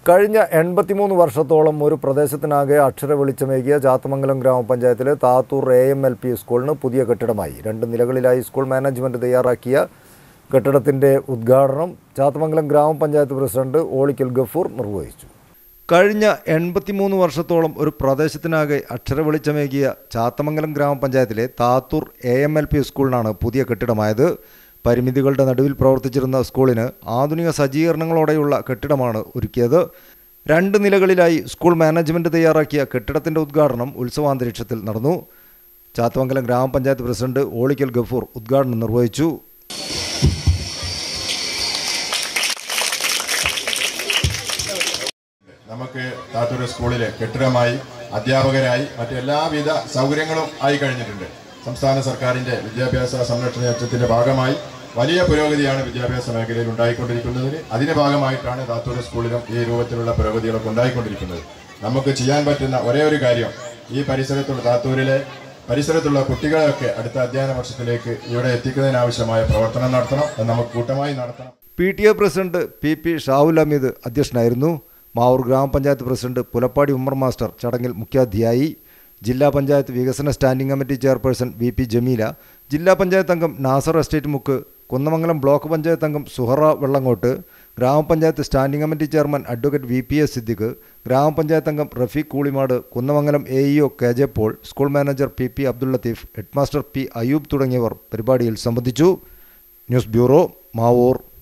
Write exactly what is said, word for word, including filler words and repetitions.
കഴിഞ്ഞ എൺപത്തിമൂന്ന് വർഷത്തോളം ഒരു പ്രദേശത്തിനാകെ അക്ഷര വെളിച്ചമേകിയ ചാത്തമംഗലം ഗ്രാമപഞ്ചായത്തിലെ Thathoor A M L P സ്കൂളിന് പുതിയ കെട്ടിടമായി. രണ്ട് നിലകളിലായി സ്കൂൾ മാനേജ്മെൻറ്റ് തയ്യാറാക്കിയ കെട്ടിടത്തിൻ്റെ ഉദ്ഘാടനം ചാത്തമംഗലം ഗ്രാമപഞ്ചായത്ത് പ്രസിഡന്റ് ഓളിക്കൽ ഗഫൂർ നിർവഹിച്ചു. കഴിഞ്ഞ എൺപത്തിമൂന്ന് വർഷത്തോളം ഒരു പ്രദേശത്തിനാകെ അക്ഷര വെളിച്ചമേകിയ ചാത്തമംഗലം ഗ്രാമപഞ്ചായത്തിലെ Thathoor A M L P സ്കൂളിനാണ് പുതിയ കെട്ടിടമായത്. പരിമിതികളുടെ നടുവിൽ പ്രവർത്തിച്ചിരുന്ന സ്കൂളിന് ആധുനിക സജ്ജീകരണങ്ങളോടെയുള്ള കെട്ടിടമാണ് ഒരുക്കിയത്. രണ്ട് നിലകളിലായി സ്കൂൾ മാനേജ്മെൻറ്റ് തയ്യാറാക്കിയ കെട്ടിടത്തിൻ്റെ ഉദ്ഘാടനം ഉത്സവാന്തരീക്ഷത്തിൽ നടന്നു. ചാത്തമംഗലം ഗ്രാമപഞ്ചായത്ത് പ്രസിഡന്റ് ഓളിക്കൽ ഗഫൂർ ഉദ്ഘാടനം നിർവഹിച്ചു. നമുക്ക് താത്തൂർ സ്കൂളിലെ കെട്ടിടമായി അധ്യാപകരായി മറ്റെല്ലാവിധ സൗകര്യങ്ങളും ആയി കഴിഞ്ഞിട്ടുണ്ട്. സംസ്ഥാന സർക്കാരിൻ്റെ വിദ്യാഭ്യാസ സംരക്ഷണ യജ്ഞത്തിൻ്റെ ഭാഗമായി വലിയ പുരോഗതിയാണ് വിദ്യാഭ്യാസ മേഖലയിൽ ഉണ്ടായിക്കൊണ്ടിരിക്കുന്നതിന്. അതിൻ്റെ ഭാഗമായിട്ടാണ് താത്തൂർ സ്കൂളിലും ഈ രൂപത്തിലുള്ള പുരോഗതികളൊക്കെ ഉണ്ടായിക്കൊണ്ടിരിക്കുന്നത്. നമുക്ക് ചെയ്യാൻ പറ്റുന്ന ഒരേ ഒരു കാര്യം ഈ പരിസരത്തുള്ള താത്തൂരിലെ പരിസരത്തുള്ള കുട്ടികളെയൊക്കെ അടുത്ത അധ്യയന വർഷത്തിലേക്ക് ഇവിടെ എത്തിക്കുന്നതിനാവശ്യമായ പ്രവർത്തനം നടത്തണം. അത് നമുക്ക് കൂട്ടമായി നടത്തണം. P T A president P P Shavul Hameed അധ്യക്ഷനായിരുന്നു. മാവൂർ ഗ്രാമപഞ്ചായത്ത് പ്രസിഡന്റ് പുലപ്പാടി ഉമ്മർ മാസ്റ്റർ ചടങ്ങിൽ മുഖ്യാതിഥിയായി. ജില്ലാ പഞ്ചായത്ത് വികസന standing committee chairperson V P Jameela, ജില്ലാ പഞ്ചായത്ത് അംഗം നാസർ എസ്റ്റേറ്റ് മുക്ക്, കുന്നമംഗലം ബ്ലോക്ക് പഞ്ചായത്ത് അംഗം സുഹറ വെള്ളങ്ങോട്ട്, ഗ്രാമപഞ്ചായത്ത് standing committee chairman advocate V P S Siddique, ഗ്രാമപഞ്ചായത്ത് അംഗം Rafeeq Koolimad, Kunnamangalam A E O K J Paul, school manager P P Abdul Latheef, headmaster P Ayoob തുടങ്ങിയവർ പരിപാടിയിൽ സംബന്ധിച്ചു. News bureau, Mavoor.